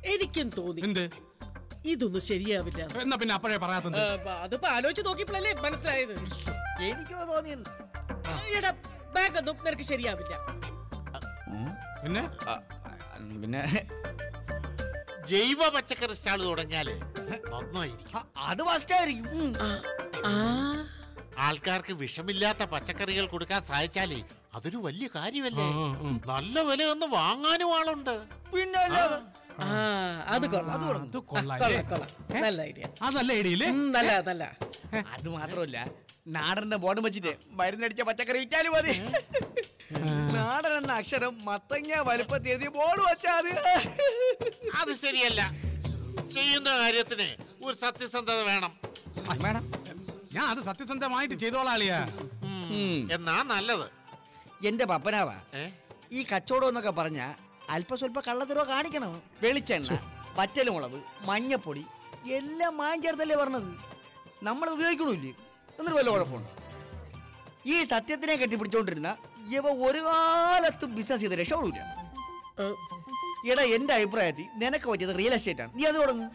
എനിക്കും തോന്നി എന്ത് ഇതൊന്നും ശരിയാവില്ല. എന്നാ പിന്നെ അപ്പോഴേ പറയാത്തത്? അതിപ്പോ ആലോചിച്ച് നോക്കിയപ്പോഴല്ലേ മനസ്സിലായത്. എനിക്കോ തോന്നിയത് എടാ ബാങ്ക് ഒന്നും നിനക്ക് ശരിയാവില്ല. പിന്നെ പിന്നെ ജൈവ പച്ചക്കറി സ്റ്റാൾ തുടങ്ങിയാല് നന്നായിരിക്കും. അത് ഫസ്റ്റായിരിക്കും. ആൾക്കാർക്ക് വിഷമില്ലാത്ത പച്ചക്കറികൾ കൊടുക്കാൻ സാധിച്ചാലേ അതൊരു വലിയ കാര്യമല്ലേ. നല്ല വിലയൊന്നും വാങ്ങാനും ആളുണ്ട്. പിന്നെ അത് കൊള്ളാം. നല്ല ഐഡിയ. അതല്ല ഐഡിയല്ലേ? നല്ല. അത് മാത്രമല്ല, നാടന്റെ ബോർഡ് വെച്ചിട്ട് മരുന്നടിച്ച പച്ചക്കറി വിറ്റാലും മതി. നാടൻ എന്ന അക്ഷരം മത്തങ്ങ വലുപ്പത്തി എഴുതിയ ബോർഡ് വെച്ചാ അത് ശരിയല്ല. ചെയ്യുന്ന കാര്യത്തിന് ഒരു സത്യസന്ധത വേണം. ഞാൻ അത് സത്യസന്ധമായിട്ട് ചെയ്തോളാളിയാ. എന്നാ നല്ലത്. എന്റെ പപ്പനാവാ, ഈ കച്ചവടം എന്നൊക്കെ പറഞ്ഞ അല്പ സ്വല്പ കള്ളത്തരോ കാണിക്കണം. വെളിച്ചെണ്ണ, പച്ചമുളക്, മഞ്ഞപ്പൊടി എല്ലാം മായം ചേർത്തല്ലേ പറഞ്ഞത്. നമ്മൾ ഉപയോഗിക്കണില്ലേ എന്നൊരു വല്ല കുഴപ്പമുണ്ട്? ഈ സത്യത്തിനെ കെട്ടിപ്പിടിച്ചോണ്ടിരുന്ന ഇവ ഒരു കാലത്തും ബിസിനസ് ചെയ്ത് രക്ഷപ്പെടില്ല. എടാ, എന്റെ അഭിപ്രായത്തിൽ നിനക്ക് പറ്റിയത് റിയൽ എസ്റ്റേറ്റ് ആണ്. നീ അത് തുടങ്ങും.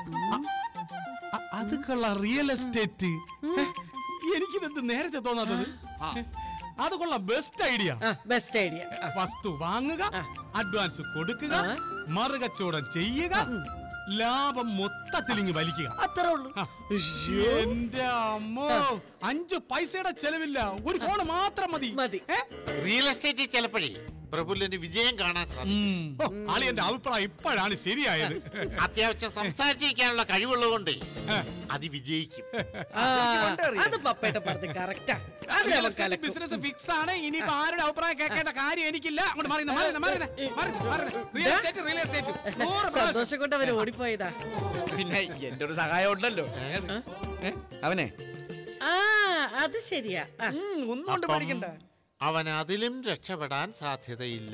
അത് കൊള്ളാം, റിയൽ എസ്റ്റേറ്റ്. എനിക്കിതെന്ത് നേരത്തെ തോന്നാത്തത്? അത് കൊള്ളാം, ബെസ്റ്റ് ഐഡിയ. വസ്തു വാങ്ങുക, അഡ്വാൻസ് കൊടുക്കുക, മറുകച്ചവടം ചെയ്യുക, ലാഭം മൊത്തത്തിലിങ്ങ് വലിക്കുക. അത്രേ ഉള്ളൂ. എന്റെ അമ്മോ, 5 പൈസയുടെ ചെലവില്ല, ഒരു ഫോണ് മാത്രം മതി. റിയൽ എസ്റ്റേറ്റിൽ ചിലപ്പോഴേ പ്രഫുല്ലിന് വിജയം കാണാൻ സാധിക്കും. എന്റെ അഭിപ്രായം ഇപ്പോഴാണ് ശരിയായത്. അത്യാവശ്യം സംസാരിച്ചിരിക്കാനുള്ള കഴിവുള്ളതുകൊണ്ട് അത് വിജയിക്കും. ബിസിനസ് ഫിക്സ് ആണ്. ഇനിയിപ്പോ ആരുടെ അഭിപ്രായം കേൾക്കേണ്ട കാര്യം എനിക്കില്ല. സന്തോഷം കൊണ്ട് അവര് ഓടിപ്പോയതാ. പിന്നെ എന്റെ ഒരു സഹായം ഉണ്ടല്ലോ അവനെ. അത് ശരിയാ. ഒന്നും കൊണ്ട് പഠിക്കണ്ട. അവൻ അതിലും രക്ഷപ്പെടാൻ സാധ്യതയില്ല.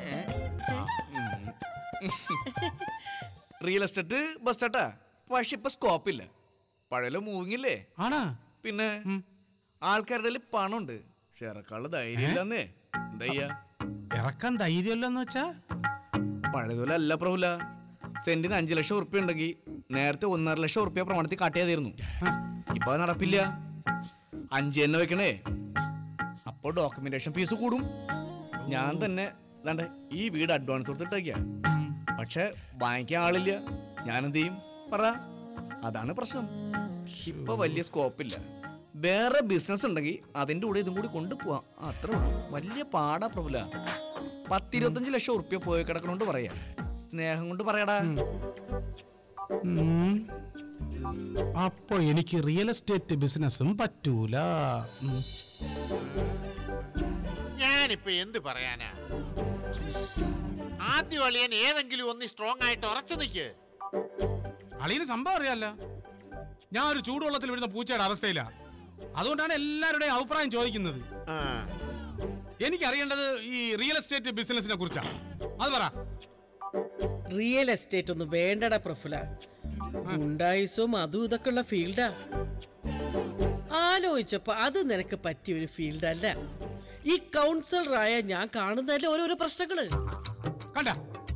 റിയൽ എസ്റ്റേറ്റ് ബെസ്റ്റാ, പക്ഷെ ഇപ്പൊ സ്കോപ്പില്ല. പഴയ മൂവിങ്ങില്ലേ? ആണാ? പിന്നെ ആൾക്കാരുടെ പണമുണ്ട്, പക്ഷെ ഇറക്കാനുള്ള ധൈര്യം ഇല്ലെന്നേ. എന്താ ചെയ്യാ? ഇറക്കാൻ ധൈര്യമില്ലെന്ന് വെച്ചാ പഴയതുപോലെ അല്ല പ്രഭുല. സെന്റിന് 5 ലക്ഷം ഉറുപ്പ്യ ഉണ്ടെങ്കിൽ നേരത്തെ 1.5 ലക്ഷം ഉറുപ്പ്യ പ്രമാണത്തിൽ കാട്ടിയതായിരുന്നു. ഇപ്പൊ അത് നടപ്പില്ല. 5 തന്നെ വെക്കണേ. അപ്പോൾ ഡോക്യുമെന്റേഷൻ ഫീസ് കൂടും. ഞാൻ തന്നെ ഈ വീട് അഡ്വാൻസ് കൊടുത്തിട്ടേക്കാ. പക്ഷെ വാങ്ങിക്കാൻ ആളില്ല. ഞാനെന്ത് ചെയ്യും പറ? അതാണ് പ്രശ്നം. ഇപ്പൊ വലിയ സ്കോപ്പില്ല. വേറെ ബിസിനസ് ഉണ്ടെങ്കിൽ അതിന്റെ കൂടെ ഇതും കൂടി കൊണ്ടുപോവാം. അത്ര വലിയ പാടാ പ്രഭുല. 10-25 ലക്ഷം ഉറുപ്പ്യ പോയി കിടക്കണോണ്ട് പറയാ. സ്നേഹം കൊണ്ട് പറയടാ. അപ്പൊ എനിക്ക് റിയൽ എസ്റ്റേറ്റ് ബിസിനസ്സും പറ്റൂല. ഞാനിപ്പോ എന്ത് പറയാനാ? ആദ്യം അളിയൻ ഏതെങ്കിലും ഒന്ന് സ്ട്രോങ് ആയിട്ട് ഉറച്ചു നിൽക്ക്. അളിയന് സംഭവം അറിയാലോ. ഞാൻ ഒരു ചൂടുവെള്ളത്തിൽ വീഴുന്ന പൂച്ചയുടെ അവസ്ഥയില. അതുകൊണ്ടാണ് എല്ലാവരുടെയും അഭിപ്രായം ചോദിക്കുന്നത്. എനിക്കറിയേണ്ടത് ഈ റിയൽ എസ്റ്റേറ്റ് ബിസിനസിനെ കുറിച്ചാണ്. അത് പറ. റിയൽ എസ്റ്റേറ്റ് ഒന്നും വേണ്ടടാ പ്രഫുല. ഉണ്ടായിസും അതും ഇതൊക്കെ ഉള്ള ഫീൽഡാ. ആലോചിച്ചപ്പോ അത് നിനക്ക് പറ്റിയ ഒരു ഫീൽഡ് അല്ല. ഈ കൗൺസിലറായ ഞാൻ കാണുന്നതല്ലേ ഓരോരോ പ്രശ്നങ്ങള്. കണ്ട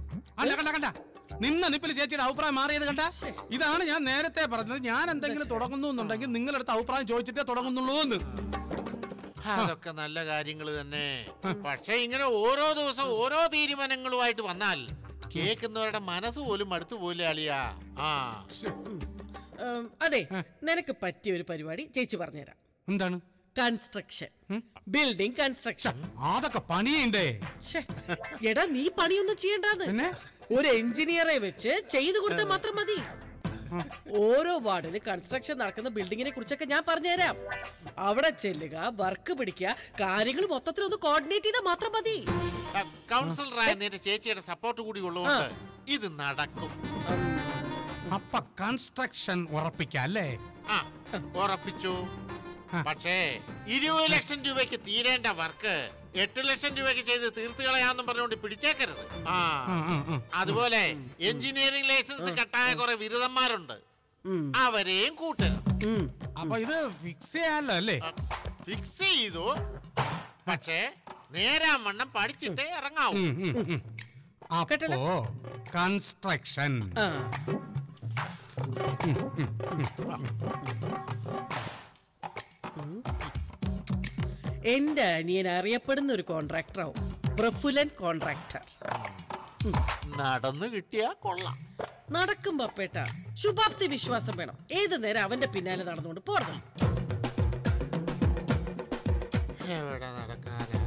നിന്ന നിപ്പിൽ ചേച്ചിയുടെ അഭിപ്രായം മാറിയത് കണ്ട? ഇതാണ് ഞാൻ നേരത്തെ പറഞ്ഞത്. ഞാൻ എന്തെങ്കിലും തുടങ്ങുന്നു എന്നുണ്ടെങ്കിൽ നിങ്ങളടുത്ത് അഭിപ്രായം ചോദിച്ചിട്ടേ തുടങ്ങുന്നുള്ളൂ എന്ന്. അതൊക്കെ നല്ല കാര്യങ്ങൾ തന്നെ. പക്ഷെ ഇങ്ങനെ ഓരോ ദിവസം ഓരോ തീരുമാനങ്ങളുമായിട്ട് വന്നാൽ കേൾക്കുന്നവരുടെ മനസ്സ് പോലും അടുത്തു പോലെ അളിയാ. അതെ, നിനക്ക് പറ്റിയ ഒരു പരിപാടി ചേച്ചി പറഞ്ഞുതരാം. എന്താണ്? Construction, building construction. അതൊക്കെ പണിയുണ്ടേ. എടാ, നീ പണിയൊന്നും ചെയ്യണ്ടെന്ന്. ഒരു എഞ്ചിനീയറെ വെച്ച് ചെയ്തു കൊടുത്താൽ മാത്രം മതി. ഓരോ വാർഡില് കൺസ്ട്രക്ഷൻ നടക്കുന്ന ബിൽഡിങ്ങിനെ കുറിച്ചൊക്കെ ഞാൻ പറഞ്ഞുതരാം. അവിടെ ചെല്ലുക, വർക്ക് പിടിക്കുക, കാര്യങ്ങൾ മൊത്തത്തിൽ ഒന്ന് കോർഡിനേറ്റ് ചെയ്താൽ മാത്രം മതി. കൗൺസിലറായ നിന്റെ ചേച്ചിയുടെ സപ്പോർട്ട് കൂടി ഉള്ളതുകൊണ്ട് ഇത് നടക്കും. അപ്പൊ കൺസ്ട്രക്ഷൻ ഉറപ്പിക്കല്ലേ? ഉറപ്പിച്ചു. പക്ഷേ 20 ലക്ഷം രൂപയ്ക്ക് തീരേണ്ട വർക്ക് 8 ലക്ഷം രൂപയ്ക്ക് ചെയ്ത് തീർത്ത് കളയാന്നും പറഞ്ഞുകൊണ്ട് പിടിച്ചേക്കരുത്. അതുപോലെ എഞ്ചിനീയറിംഗ് ലൈസൻസ് കട്ടായ കുറെ ബിരുദന്മാരുണ്ട്, അവരെയും കൂട്ടരുത്. അപ്പൊ ഇത് ഫിക്സ് ചെയ്യാനല്ലോ അല്ലേ? ഫിക്സ് ചെയ്തു, പക്ഷേ നേരാവണ്ണം പഠിച്ചിട്ടേ ഇറങ്ങാവൂ. കേട്ടല്ലോ? അപ്പോ കൺസ്ട്രക്ഷൻ. ആ. എന്റെ അനിയൻ അറിയപ്പെടുന്ന ഒരു കോൺട്രാക്ടറാവും, പ്രഫുലൻ കോൺട്രാക്ടർ. നടന്നു കിട്ടിയാ കൊള്ളാം. നടക്കും പപ്പേട്ട, ശുഭാപ്തി വിശ്വാസം വേണം. ഏത് നേരം അവന്റെ പിന്നാലെ നടന്നുകൊണ്ട് പോകണം. എവിടെ നടക്കാനാ?